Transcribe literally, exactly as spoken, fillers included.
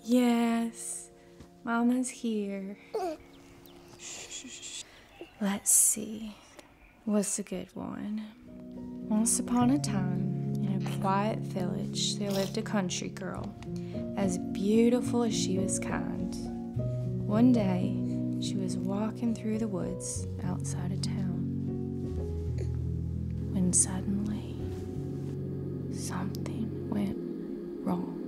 Yes, Mama's here. Shh. Let's see. What's a good one? Once upon a time, in a quiet village, there lived a country girl, as beautiful as she was kind. One day, she was walking through the woods outside of town, when suddenly, something went wrong.